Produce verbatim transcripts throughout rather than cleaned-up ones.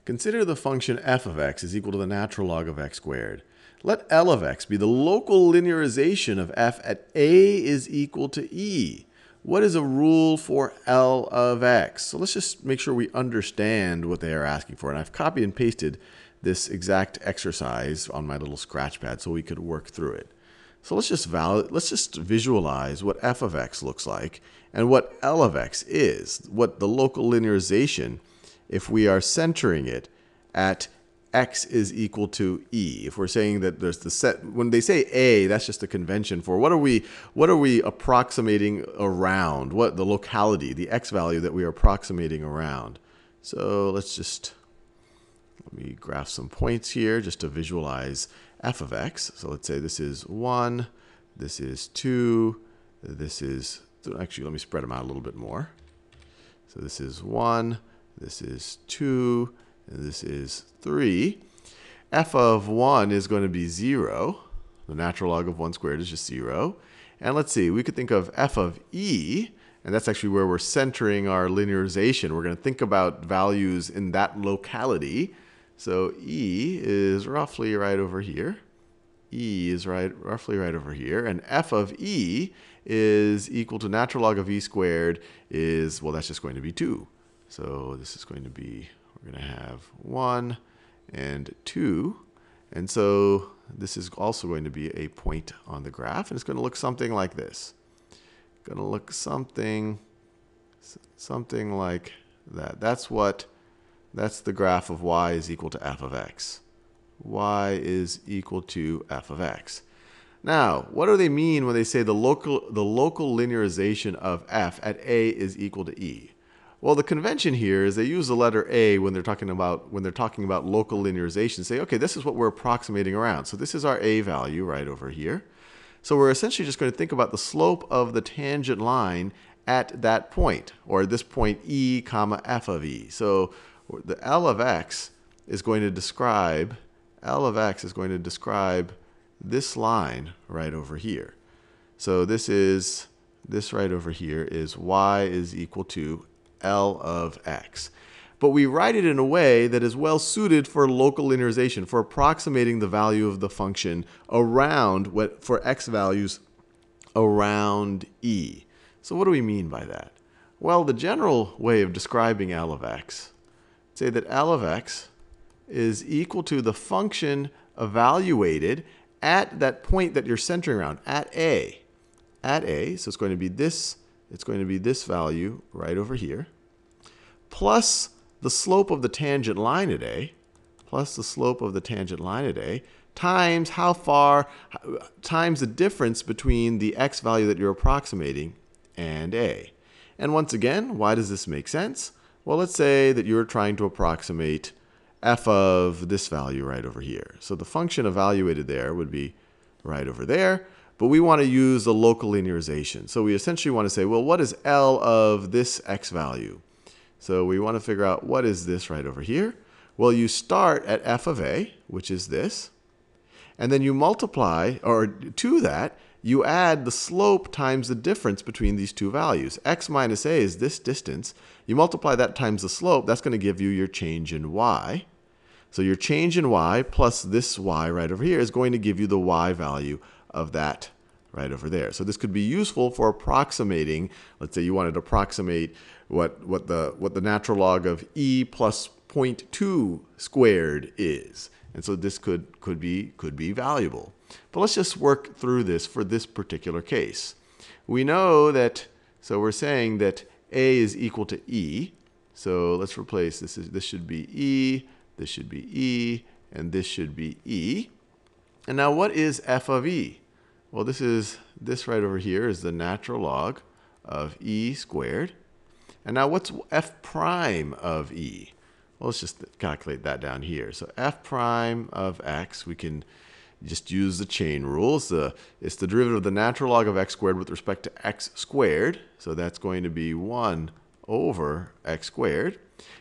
Consider the function f of x is equal to the natural log of x squared. Let L of x be the local linearization of f at a is equal to e. What is a rule for L of x? So let's just make sure we understand what they are asking for. And I've copied and pasted this exact exercise on my little scratch pad so we could work through it. So let's just valid, let's just visualize what f of x looks like and what L of x is, what the local linearization, if we are centering it at x is equal to e. If we're saying that there's the set, when they say a, that's just a convention for what are we, what are we approximating around, what the locality, the x value that we are approximating around. So let's just, let me graph some points here just to visualize f of x. So let's say this is one, this is two, this is, actually let me spread them out a little bit more. So this is one, this is two, and this is three. F of one is going to be zero. The natural log of one squared is just zero. And let's see, we could think of f of e, and that's actually where we're centering our linearization. We're going to think about values in that locality. So e is roughly right over here. E is right, roughly right over here. And f of e is equal to natural log of e squared is, well, that's just going to be two. So this is going to be, we're going to have one and two. And so this is also going to be a point on the graph. And it's going to look something like this. Going to look something, something like that. That's what, that's the graph of y is equal to f of x. Y is equal to f of x. Now, what do they mean when they say the local, the local linearization of f at a is equal to e? Well, the convention here is they use the letter a when they're talking about when they're talking about local linearization. Say, okay, this is what we're approximating around. So this is our a value right over here. So we're essentially just going to think about the slope of the tangent line at that point, or this point e comma f of e. So the L of x is going to describe L of x is going to describe this line right over here. So this is this right over here is y is equal to L of x. But we write it in a way that is well suited for local linearization, for approximating the value of the function around what for x values around e. So what do we mean by that? Well, the general way of describing L of x, say that L of x is equal to the function evaluated at that point that you're centering around, at a. At a, so it's going to be this, it's going to be this value right over here, plus the slope of the tangent line at a, plus the slope of the tangent line at a, times how far, times the difference between the x value that you're approximating and a. And once again, why does this make sense? Well, let's say that you're trying to approximate f of this value right over here. So the function evaluated there would be right over there, but we want to use the local linearization. So we essentially want to say, well, what is L of this x value? So we want to figure out what is this right over here. Well, you start at f of a, which is this, and then you multiply, or to that, you add the slope times the difference between these two values. X minus a is this distance. You multiply that times the slope, that's going to give you your change in y. So your change in y plus this y right over here is going to give you the y value of that right over there. So this could be useful for approximating, let's say you wanted to approximate what, what, the, what the natural log of e plus zero point two squared is. And so this could, could, be, could be valuable. But let's just work through this for this particular case. We know that, so we're saying that a is equal to e. So let's replace this. This should be e, this should be e, and this should be e. And now what is f of e? Well, this is, this right over here is the natural log of e squared. And now what's f prime of e? Well, let's just calculate that down here. So f prime of x, we can just use the chain rule. It's the, it's the derivative of the natural log of x squared with respect to x squared. So that's going to be one over x squared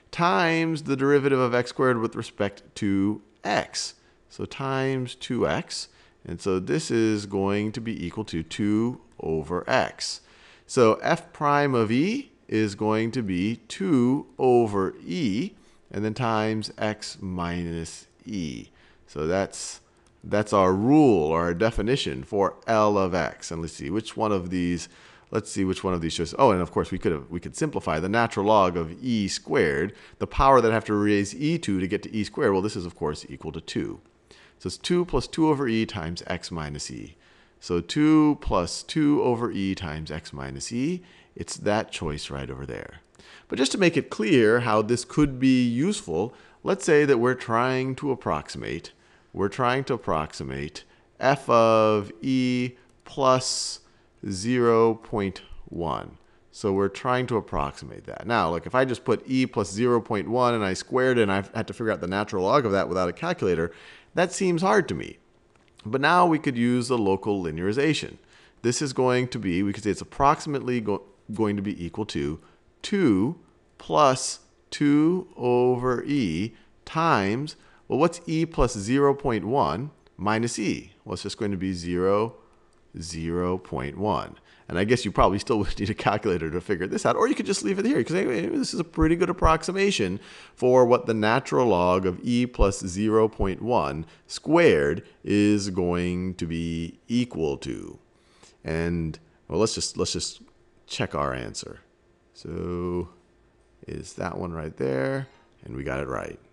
times the derivative of x squared with respect to x. So times two x. And so this is going to be equal to two over x. So f prime of e is going to be two over e. and then times x minus e. So that's that's our rule or our definition for L of x. And let's see which one of these. Let's see which one of these shows. Oh, and of course we could have, we could simplify the natural log of e squared, the power that I have to raise e to to get to e squared. Well, this is of course equal to two. So it's two plus two over e times x minus e. So two plus two over e times x minus e. It's that choice right over there. But just to make it clear how this could be useful, let's say that we're trying to approximate, we're trying to approximate f of e plus zero point one. So we're trying to approximate that. Now, like if I just put e plus zero point one and I squared it and I had to figure out the natural log of that without a calculator, that seems hard to me. But now we could use the local linearization. This is going to be, we could say it's approximately go, going to be equal to two plus two over e times, well, what's e plus zero point one minus e? Well, it's just going to be zero, zero point one. And I guess you probably still would need a calculator to figure this out, or you could just leave it here, because anyway, this is a pretty good approximation for what the natural log of e plus zero point one squared is going to be equal to. And well, let's just let's just check our answer. So is that one right there? And we got it right.